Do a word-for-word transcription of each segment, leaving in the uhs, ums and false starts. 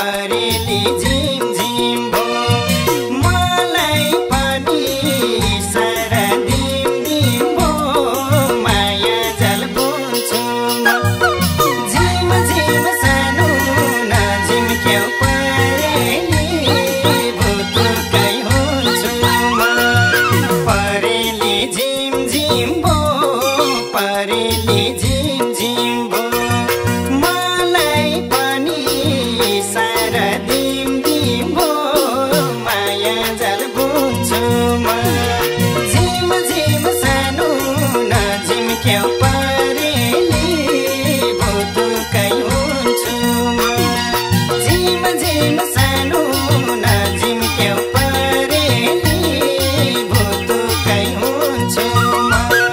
परेली झिम झिम भो मलाई पनि सारा दिम दिम भो माया जल बुन्छु झिम झिम सानो नझिम्क्याउ परेली भुतुकै हुन्छु म परेली झिम झिम भो परेली झिम झिम भो मलाई पनि सारा दिम दिम भो माया जल बुन्छु म झिम झिम सानो नझिम्क्याउ परेली भुतुकै हुन्छु म झिम झिम सानो नझिम्क्याउ परेली भुतुकै हुन्छु म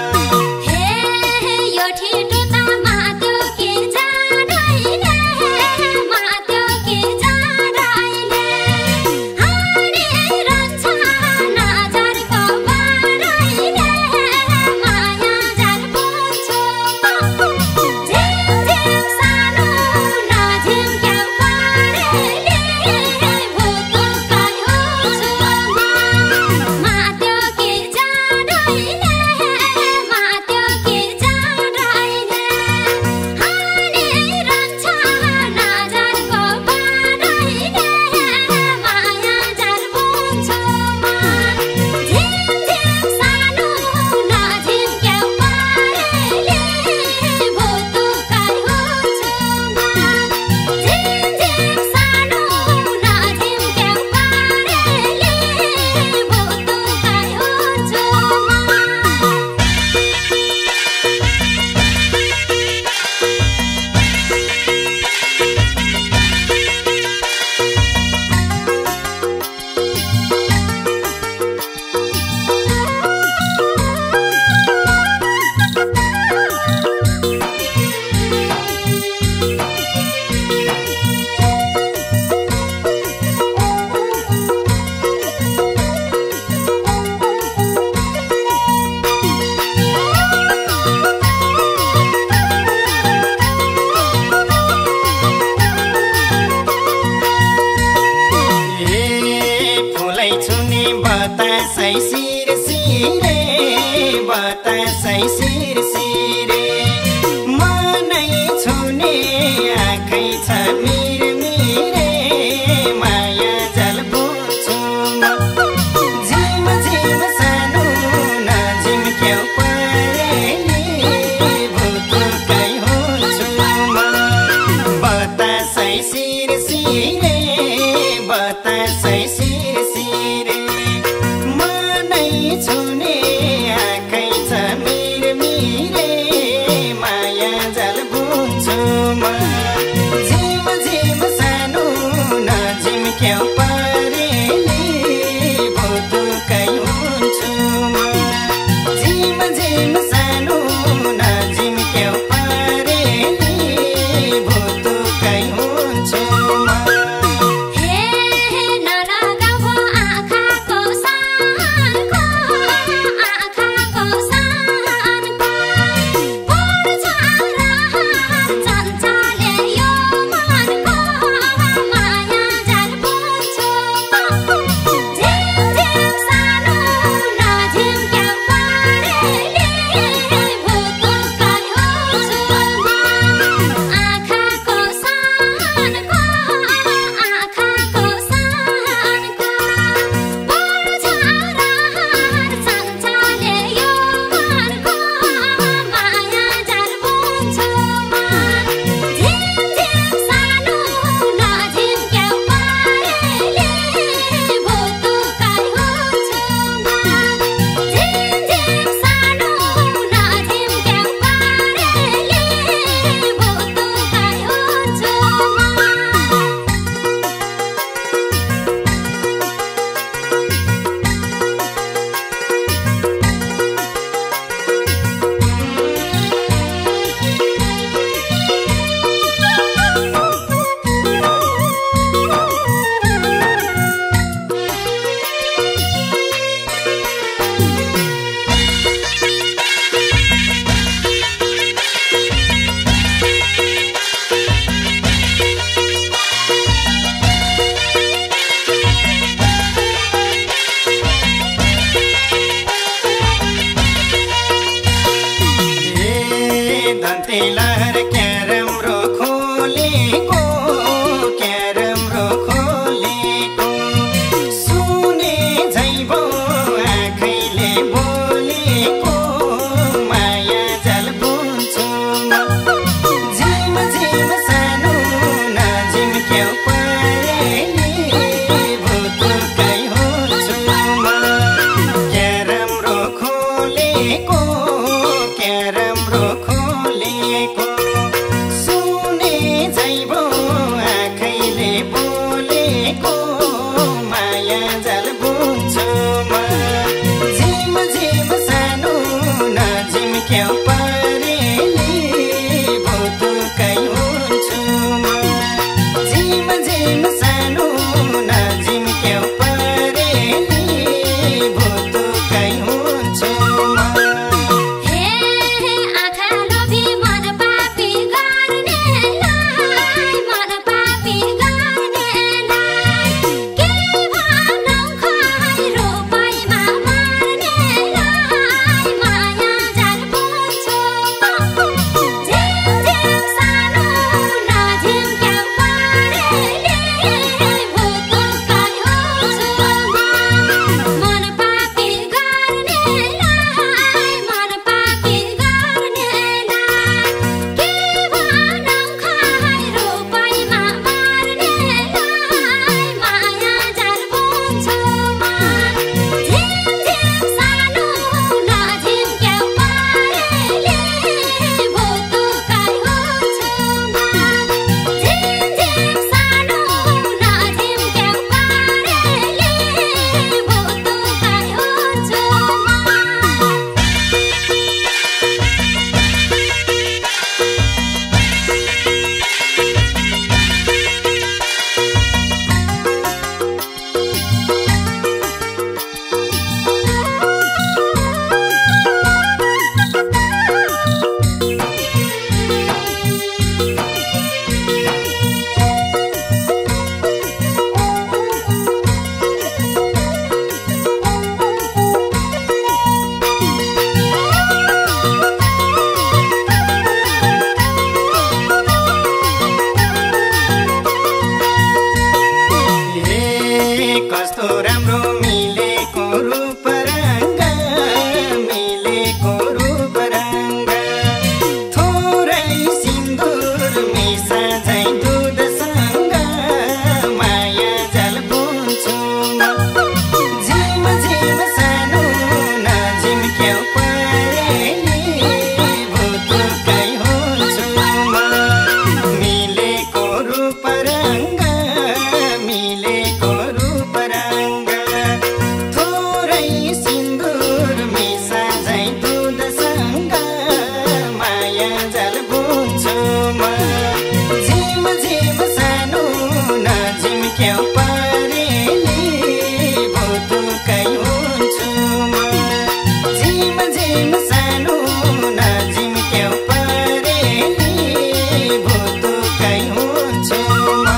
बतासै सिर सिरे बतासै सिर सिरे मनै छुने आँखै छ मिर मिरे माया जल बुन्छु म झिम झिम सानो नझिम्क्याउ परेली भुतुकै हुन्छु म बतासै सिर सिरे बतासै सिर सिरे छुने आँखै छ मिर मिरे माया जल बुन्छु म झिम झिम सानो नझिम्क्याउ परेली भुतुकै हुन्छु म झिम झिम सानो नझिम्क्याउ परेली भुतुकै हुन्छु म Thank you. कस्तो राम्रो मिलेको रूप रंग मिलेको रूप रंग थोरै सिन्दुर मिसा झै दूधसँग माया जल बुन्छु झिम झिम सानो नझिम्क्याउ परेली भुतुकै हुन्छु म मिलेको रूप रंग मिलेको रूप रंग थोरै सिन्दुर मिसा झै दूधसँग माया जल बुन्छु म झिम झिम सानो नझिम्क्याउ परेली भुतुकै हुन्छु म झिम झिम सानो नझिम्क्याउ परेली भुतुकै हुन्छु म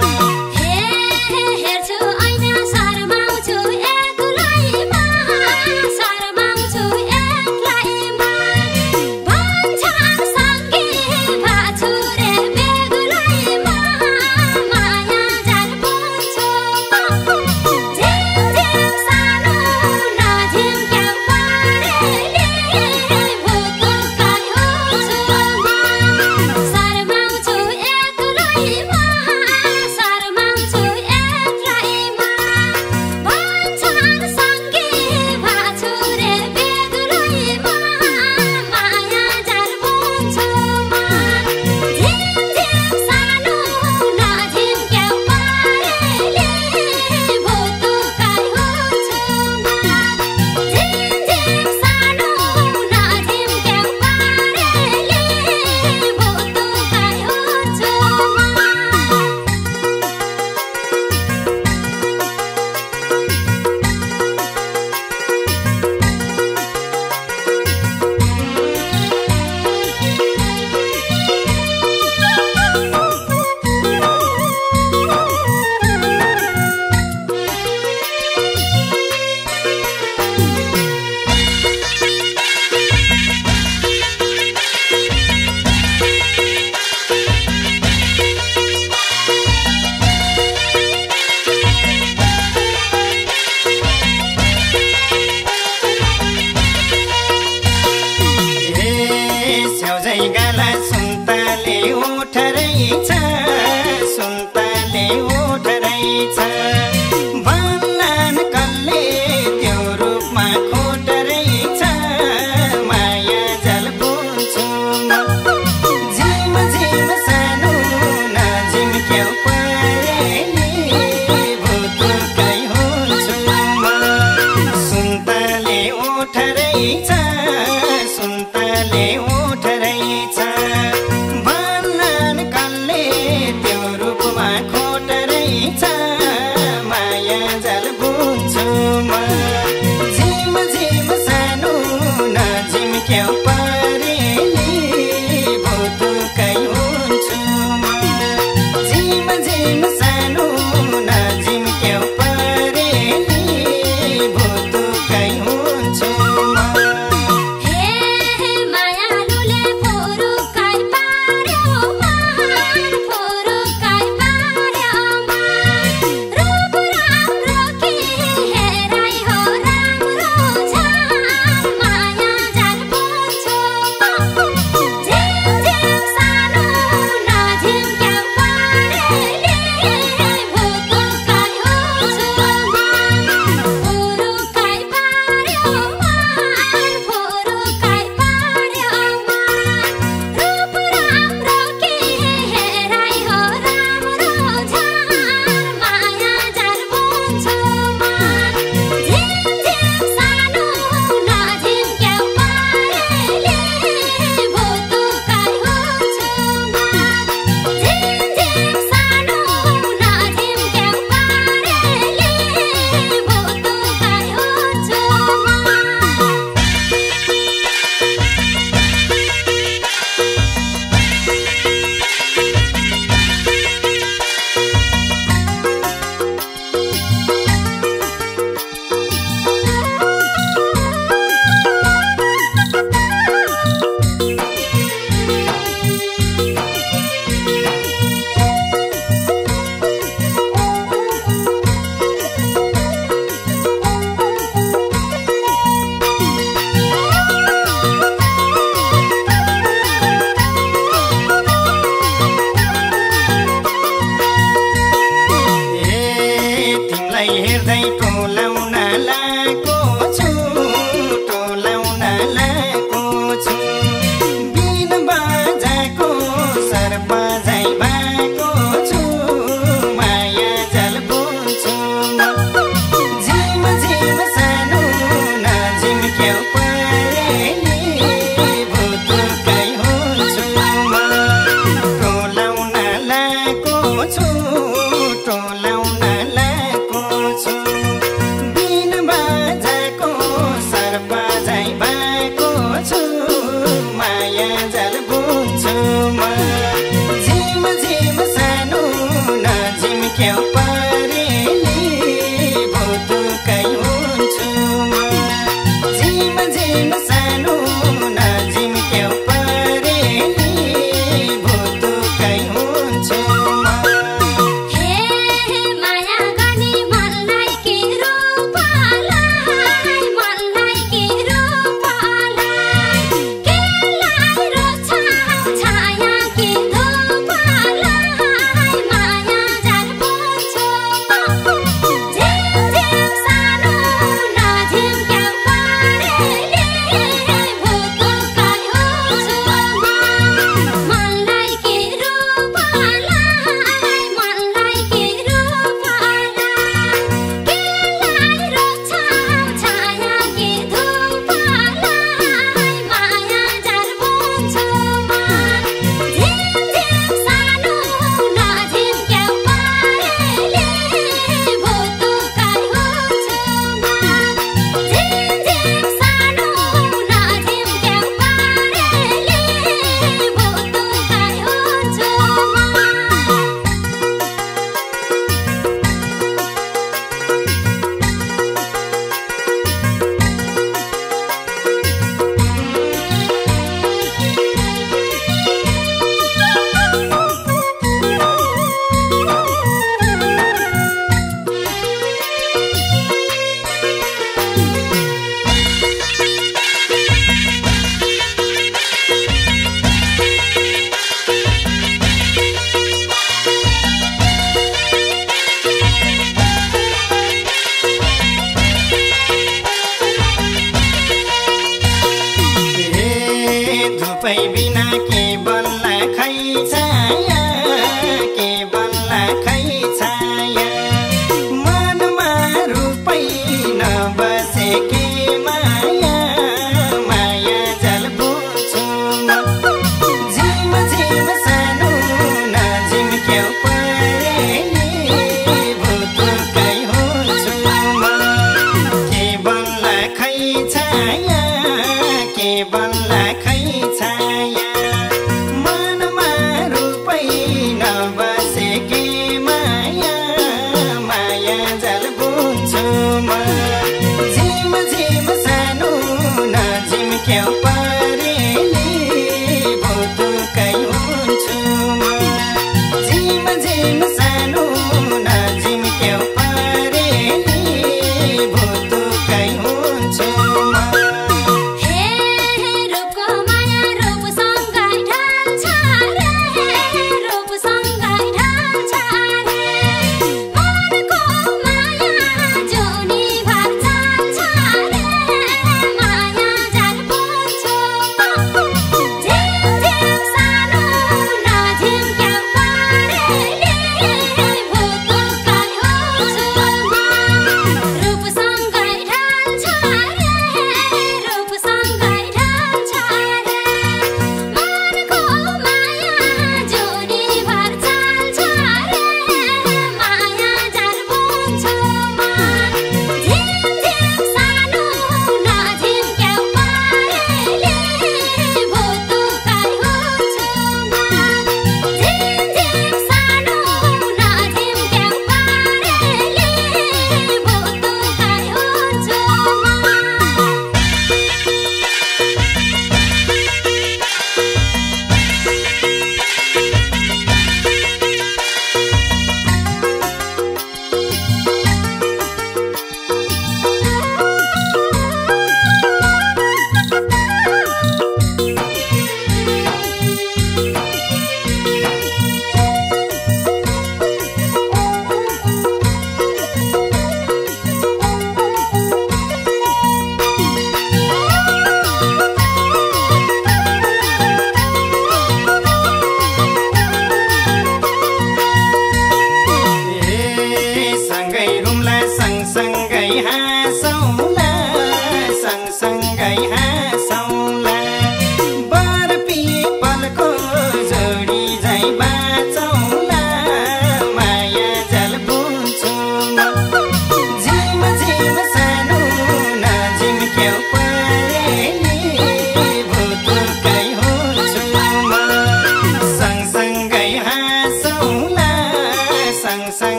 हेर्छु ऐना शर्माउँछु एक्लैमा शर्माउँछु एक्लैमा भन्छन् सँगै भाछु रे बेग्लैमा माया जाल बुन्छु झिम झिम सानो नझिम्क्याउ परेली भुतुकै हुन्छु म शर्माउँछु एक्लैमा शर्माउँछु एक्लैमा भन्छन् सँगै भाछु रे बेग्लैमा माया जाल बुन्छु म झिम झिम सानो नझिम्क्याउ परेली भुतुकै हुन्छु म झिम झिम सानो नझिम्क्याउ परेली भुतुकै हुन्छु स्याउझै गाला सुन्तले ओठ रहेछ सुन्तले ओठ रहेछ भन्लान् कसले त्यो रूपमा खोट रहेछ माया जल बुन्छु म झिम झिम सानो नझिम्क्याउ परेली भुतुकै हुन्छु म सुन्तले ओठ रहेछ सुन्तले ओठ रहेछ भन्लान् कसले त्यो रूपमा खोट रहेछ हेर्दै टोलाउन लाएको छु टोलाउन लाएको छु बिन बाजाको सर्प झै भएको छु माया जल बुन्छु झिम झिम सानो नझिम्क्यौ परेली भुतुकै हुन्छु म टोलाउन लाएको छु टोलाउन लाएको छु बिन बाजाको सर्प झै भएको छु माया जल बुन्छु म झिम झिम सानो नझिम्क्यौ परेली भुतुकै हुन्छु म झिम झिम सानो नझिम्क्यौ परेली भुतुकै हुन्छु म हे माया गर्ने मनलाई के रूपलाई मनलाई के रूपलाई केलाई रोज्छौ छाया के धूपलाई माया जल बुन्छु म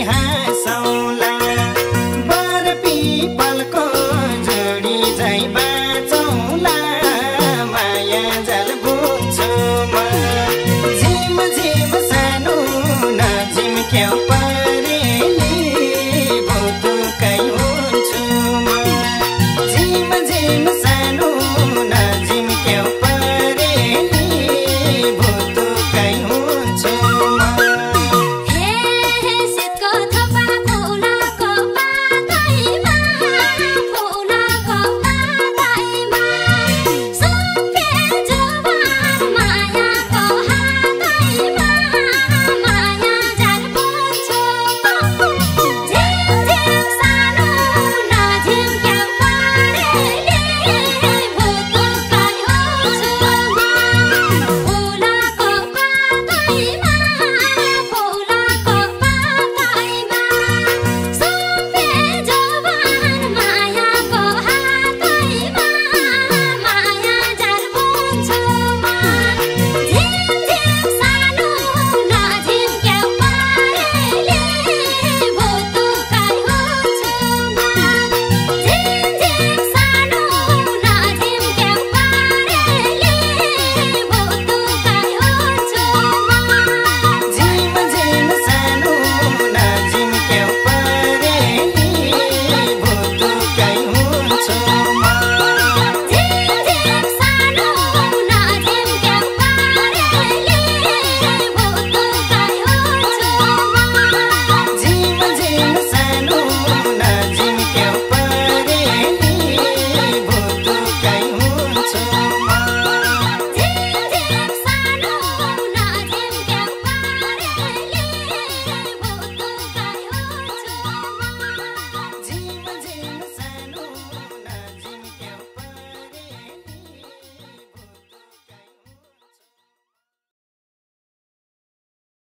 हाँसौँ